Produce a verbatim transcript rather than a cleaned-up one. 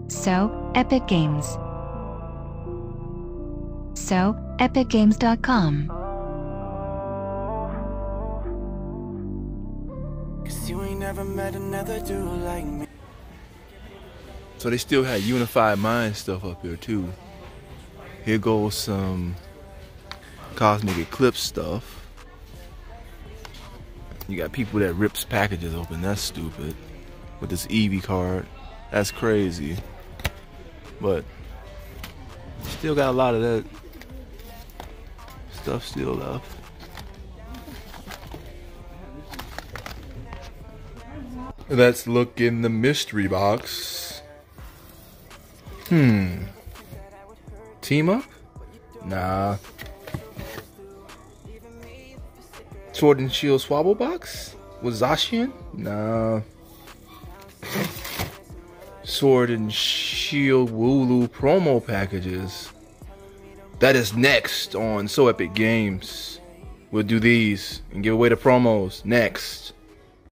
So, Epic Games. So, epic games dot com. So they still had Unified Mind stuff up here too. Here goes some Cosmic Eclipse stuff. You got people that rips packages open. That's stupid. With this Eevee card. That's crazy. But still got a lot of that stuff still left. Let's look in the mystery box. Hmm. Team up? Nah. Sword and Shield Swabble box? With Zacian? Nah. Sword and Shield Wooloo promo packages. That is next on So Epic Games. We'll do these and give away the promos next.